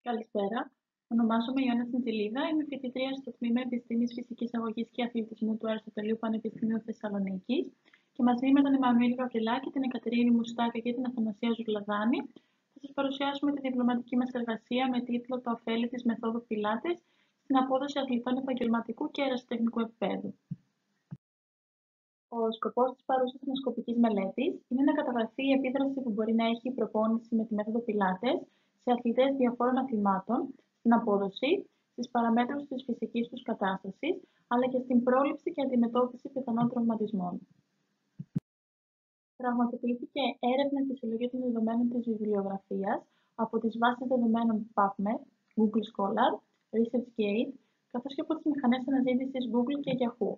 Καλησπέρα. Ονομάζομαι Ιωάννα Τσιντζιλίδα. Είμαι φοιτήτρια στο τμήμα Επιστήμης Φυσικής Αγωγής και Αθλητισμού του Αριστοτελείου Πανεπιστημίου Θεσσαλονίκης και μαζί με τον Εμμανουήλ Γαβριλάκη, την Εκατερίνη Μουστάκα και την Αθανασία Ζουρλαδάνη θα σας παρουσιάσουμε τη διπλωματική μας εργασία με τίτλο «Τα ωφέλη της μεθόδου Πιλάτες στην απόδοση αθλητών επαγγελματικού και ερασιτεχνικού επίπεδου». Ο σκοπός της παρούσας δημοσκοπικής μελέτης είναι να καταγραφεί η επίδραση που μπορεί να έχει η προπόνηση με τη μέθοδο Πιλάτες σε αθλητές διαφόρων αθλημάτων, στην απόδοση, στις παραμέτρους της φυσικής τους κατάστασης, αλλά και στην πρόληψη και αντιμετώπιση πιθανών τραυματισμών. Πραγματοποιήθηκε έρευνα και συλλογή των δεδομένων της βιβλιογραφίας από τις βάσεις δεδομένων PubMed, Google Scholar, ResearchGate, καθώς και από τις μηχανές αναζήτησης Google και Yahoo.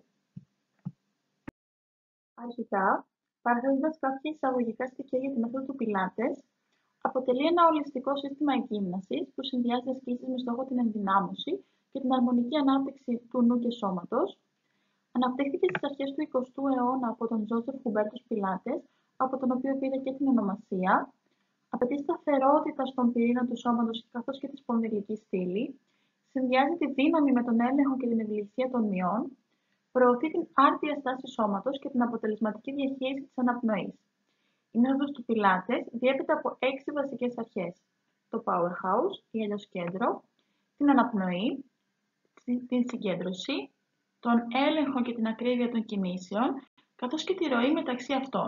Αρχικά, παραθέτοντας κάποια εισαγωγικά στοιχεία για τη μέθοδο του Πιλάτες, αποτελεί ένα ολιστικό σύστημα εκγύμνασης που συνδυάζει ασκήσεις με στόχο την ενδυνάμωση και την αρμονική ανάπτυξη του νου και σώματος. Αναπτύχθηκε στις αρχές του 20ου αιώνα από τον Τζόζεφ Χουμπέρτος Πιλάτες, από τον οποίο πήρε και την ονομασία. Απαιτεί σταθερότητα στον πυρήνα του σώματος καθώς και τη σπονδυλική στήλη. Συνδυάζει τη δύναμη με τον έλεγχο και την ευελιξία των μειών. Προωθεί την άρτια στάση σώματος και την αποτελεσματική διαχείριση της αναπνοής. Η μέθοδος του Πιλάτες διέπεται από 6 βασικές αρχές: το powerhouse ή αλλιώς κέντρο, την αναπνοή, την συγκέντρωση, τον έλεγχο και την ακρίβεια των κινήσεων, καθώς και τη ροή μεταξύ αυτών.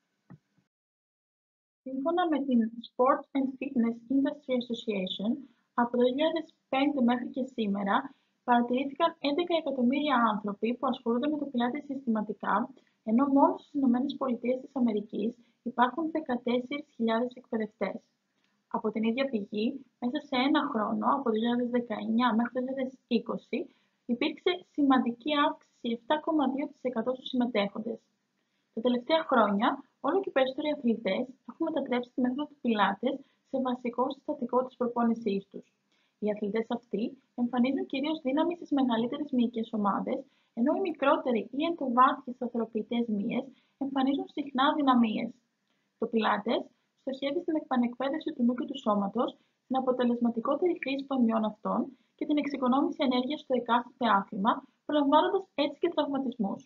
Σύμφωνα με την Sports and Fitness Industry Association, από το 2005 μέχρι και σήμερα, παρατηρήθηκαν 11 εκατομμύρια άνθρωποι που ασχολούνται με το Πιλάτες συστηματικά, ενώ μόνο στις ΗΠΑ υπάρχουν 14.000 εκπαιδευτές. Από την ίδια πηγή, μέσα σε ένα χρόνο, από το 2019 μέχρι το 2020, υπήρξε σημαντική αύξηση 7,2% στους συμμετέχοντες. Τα τελευταία χρόνια, όλο και περισσότεροι αθλητές έχουν μετατρέψει τη μέθοδο του Πιλάτες σε βασικό συστατικό της προπόνησής τους. Οι αθλητές αυτοί εμφανίζουν κυρίως δύναμη στις μεγαλύτερες μυϊκές ομάδες, ενώ οι μικρότεροι ή εντοβάθμιες σταθεροποιητές μύες εμφανίζουν συχνά αδυναμίες. Το Πιλάτες στοχεύει στην επανεκπαίδευση του νου και του σώματος, την αποτελεσματικότερη χρήση των μειών αυτών και την εξοικονόμηση ενέργειας στο εκάστοτε άθλημα, προλαμβάνοντας έτσι και τραυματισμούς.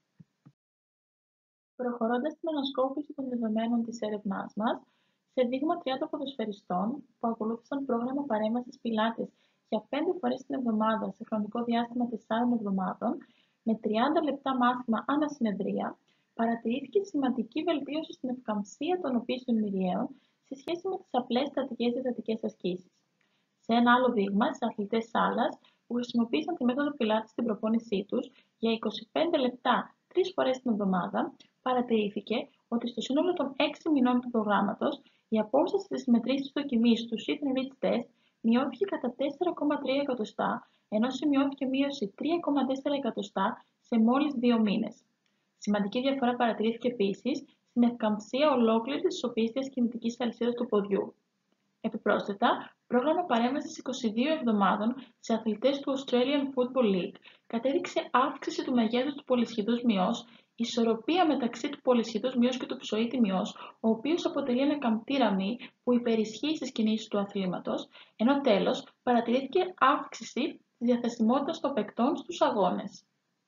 Προχωρώντας στην ανασκόπηση των δεδομένων της έρευνάς μας, σε δείγμα 30 ποδοσφαιριστών που ακολούθησαν πρόγραμμα παρέμβασης Πιλάτες για 5 φορές την εβδομάδα σε χρονικό διάστημα 4 εβδομάδων, με 30 λεπτά μάθημα ανά συνεδρία, παρατηρήθηκε σημαντική βελτίωση στην ευκαμψία των οπίσθων μυριαίων σε σχέση με τις απλές στατικές διατατικές ασκήσεις. Σε ένα άλλο δείγμα, σε αθλητές σάλας που χρησιμοποίησαν τη μέθοδο Πιλάτες στην προπόνησή τους για 25 λεπτά 3 φορές την εβδομάδα, παρατηρήθηκε ότι στο σύνολο των 6 μηνών του προγράμματος, η απόσταση της μετρήσης δοκιμής του Sit and Reach Test μειώθηκε κατά 4,3 εκατοστά, ενώ σημειώθηκε μείωση 3,4 εκατοστά σε μόλις 2 μήνες. Σημαντική διαφορά παρατηρήθηκε επίσης στην ευκαμψία ολόκληρης της οπίστιας κινητικής αλυσίδας του ποδιού. Επιπρόσθετα, πρόγραμμα παρέμβασης 22 εβδομάδων σε αθλητές του Australian Football League κατέδειξε αύξηση του μεγέθους του πολυσχηδούς μυός, ισορροπία μεταξύ του πολυσχηδούς μυός και του ψοίτη μυός, ο οποίος αποτελεί ένα καμπτήρα μυ που υπερισχύει στις κινήσεις του αθλήματος, ενώ τέλος παρατηρήθηκε αύξηση της διαθεσιμότητας των παικτών στους αγώνες.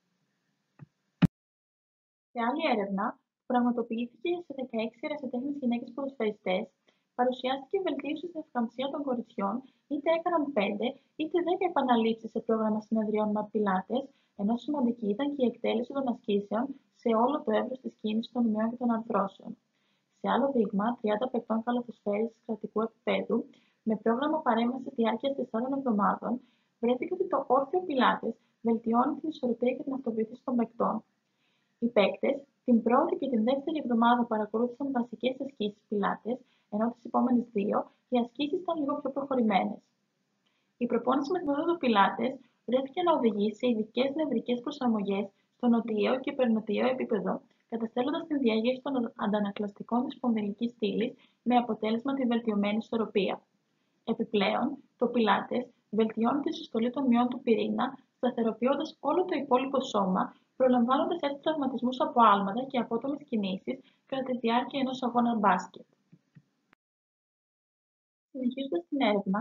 Σε άλλη έρευνα, που πραγματοποιήθηκε σε 16 ερασιτέχνες γυναίκες ποδοσφαιριστές, παρουσιάστηκε βελτίωση στην ευκαμψία των κοριτσιών, είτε έκαναν 5 είτε 10 επαναλήψεις σε πρόγραμμα συνεδριών με Πιλάτες, ενώ σημαντική ήταν και η εκτέλεση των ασκήσεων σε όλο το εύρος της κίνησης των μειών και των αρθρώσεων. Σε άλλο δείγμα, 30 παικτών καλαθοσφαίρισης κρατικού επίπεδου, με πρόγραμμα παρέμβασης διάρκειας 4 εβδομάδων, βρέθηκε ότι το όρθιο Πιλάτες βελτιώνει την ισορροπία και την αυτοβοήθηση των παικτών. Οι παίκτες την πρώτη και την δεύτερη εβδομάδα παρακολούθησαν βασικές ασκήσεις Πιλάτες, ενώ τις επόμενες 2 οι ασκήσεις ήταν λίγο πιο προχωρημένες. Η προπόνηση με τη μέθοδο Πιλάτες βρέθηκε να οδηγεί σε ειδικές νευρικές προσαρμογές στο νοτιαίο και υπερνοτιαίο επίπεδο, καταστέλλοντας την διαγείριση των αντανακλαστικών της σπονδυλικής στήλης με αποτέλεσμα τη βελτιωμένη ισορροπία. Επιπλέον, το Πιλάτες βελτιώνει τη συστολή των μειών του πυρήνα, σταθεροποιώντας όλο το υπόλοιπο σώμα, προλαμβάνοντας έτσι τραυματισμούς από άλματα και απότομες κινήσεις κατά τη διάρκεια ενός αγώνα μπάσκετ. Συνεχίζοντας την έρευνα,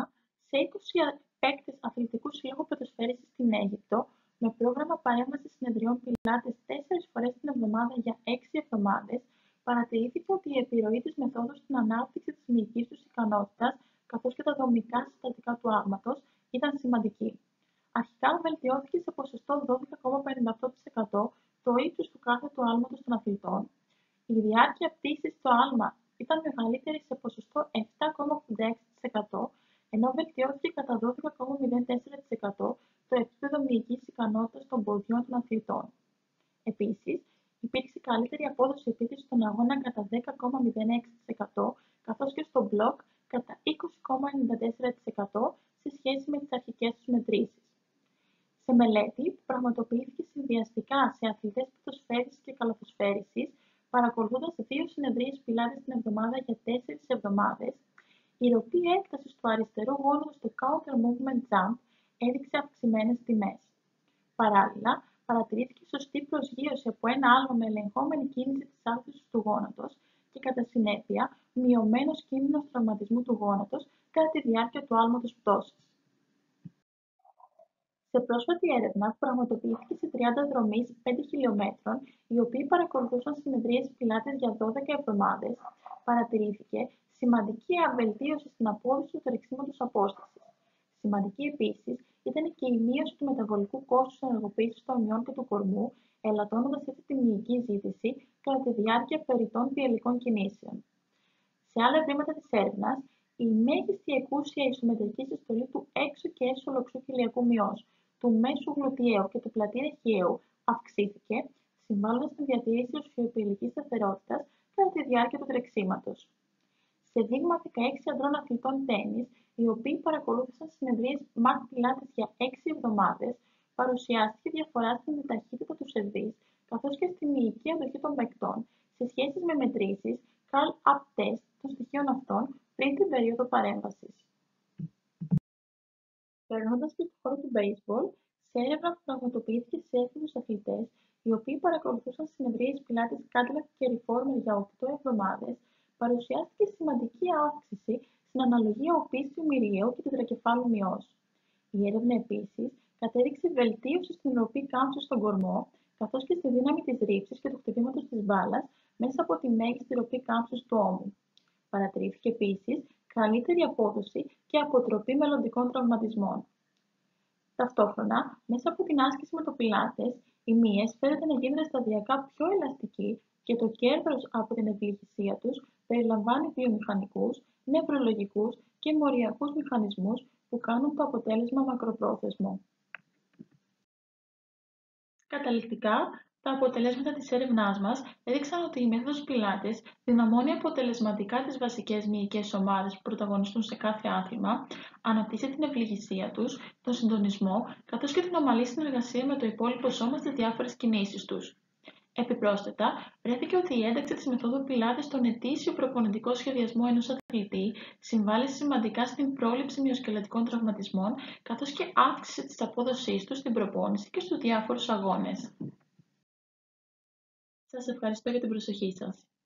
σε 20 παίκτες αθλητικού συλλόγου ποδοσφαίρισης στην Αίγυπτο, με πρόγραμμα παρέμβασης συνεδριών πιλάτες 4 φορές την εβδομάδα για 6 εβδομάδες, παρατηρήθηκε ότι η επιρροή της μεθόδου στην ανάπτυξη της μυϊκής τους ικανότητας, καθώς και τα δομικά συστατικά του άγματος, ήταν σημαντική. Αρχικά βελτιώθηκε σε ποσοστό 12,58% το ύψος του κάθετου άλματος των αθλητών. Η διάρκεια πτήσης στο άλμα ήταν μεγαλύτερη σε ποσοστό 7,86%, ενώ βελτιώθηκε κατά 12,04% το επίπεδο μυϊκής ικανότητας των ποδιών των αθλητών. Επίσης, υπήρξε καλύτερη απόδοση επίθεσης στον αγώνα κατά 10,06%, καθώς και στο μπλοκ κατά 20,94% σε σχέση με τις αρχικές τους μετρήσεις. Σε μελέτη που πραγματοποιήθηκε συνδυαστικά σε αθλητές ποδοσφαίρισης και καλαθοσφαίρισης, παρακολουθώντας 2 συνεδρίες πιλάτες την εβδομάδα για 4 εβδομάδες, η ροπή έκτασης του αριστερού γόνατος στο counter movement jump έδειξε αυξημένες τιμές. Παράλληλα, παρατηρήθηκε σωστή προσγείωση από ένα άλμα με ελεγχόμενη κίνηση της άκρησης του γόνατος και κατά συνέπεια μειωμένος κίνδυνος τραυματισμού του γόνατος κατά τη διάρκεια του άλματος πτώσης. Σε πρόσφατη έρευνα που πραγματοποιήθηκε σε 30 δρομείς 5 χιλιόμετρων, οι οποίοι παρακολουθούσαν συνεδρίες πιλάτες για 12 εβδομάδες, παρατηρήθηκε σημαντική βελτίωση στην απόδοση του τρεξίματος απόστασης. Σημαντική επίσης ήταν και η μείωση του μεταβολικού κόστους ενεργοποίησης των μειών και του κορμού, ελαττώνοντας έτσι τη μυϊκή ζήτηση κατά τη διάρκεια περιττών διελικών κινήσεων. Σε άλλα βήματα της έρευνας, η μέγιστη εκούσια ισομετρική συστολή του έξω και έσω λοξού κοιλιακού μυός, του μέσου γλουτιαίου και του πλατή ρεχιαίου αυξήθηκε, συμβάλλοντας στην διατήρηση οσφιοεπιλικής σταθερότητας κατά τη διάρκεια του τρεξίματος. Σε δείγμα 16 ανδρών αθλητών τένις, οι οποίοι παρακολούθησαν συνεδρίες ΜΑΚ πιλάτες για 6 εβδομάδες, παρουσιάστηκε διαφορά στην ταχύτητα του σερβίς, καθώς και στη μυϊκή αντοχή των παικτών, σε σχέση με μετρήσεις Carl-Up Test των στοιχείων αυτών πριν την περίοδο παρέμβασης. Περνώντας και στον χώρο του baseball, σε έρευνα που πραγματοποιήθηκε σε έφηβους αθλητές, οι οποίοι παρακολουθούσαν συνεδρίες πιλάτες Cadillac και Reformer για 8 εβδομάδες, παρουσιάστηκε σημαντική αύξηση στην αναλογία οπίστιου μυριαίου και τετρακεφάλου μυός. Η έρευνα επίσης κατέδειξε βελτίωση στην ροπή κάμψης στον κορμό, καθώς και στη δύναμη της ρήψης και του χτυπήματος της μπάλας μέσα από τη μέγιστη ροπή κάμψης του ώμου. Παρατηρήθηκε επίσης καλύτερη απόδοση και αποτροπή μελλοντικών τραυματισμών. Ταυτόχρονα, μέσα από την άσκηση με το πιλάτες, οι μύες φαίνεται να γίνονται σταδιακά πιο ελαστικοί και το κέρδος από την ευληγησία τους περιλαμβάνει βιομηχανικούς, νευρολογικούς και μοριακούς μηχανισμούς που κάνουν το αποτέλεσμα μακροπρόθεσμο. Καταληκτικά, τα αποτελέσματα της έρευνάς μας έδειξαν ότι η μέθοδος πιλάτες δυναμώνει αποτελεσματικά τις βασικές μυϊκές ομάδες που πρωταγωνιστούν σε κάθε άθλημα, αναπτύσσει την ευληγησία τους, τον συντονισμό, καθώς και την ομαλή συνεργασία με το υπόλοιπο σώμα στις διάφορες κινήσεις τους. Επιπρόσθετα, βρέθηκε ότι η ένταξη της μεθόδου πιλάτες στον ετήσιο προπονητικό σχεδιασμό ενός αθλητή συμβάλλει σημαντικά στην πρόληψη μυοσκελετικών τραυματισμών, καθώς και αύξηση της απόδοσής τους στην προπόνηση και στους διάφορους αγώνες. Σας ευχαριστώ για την προσοχή σας.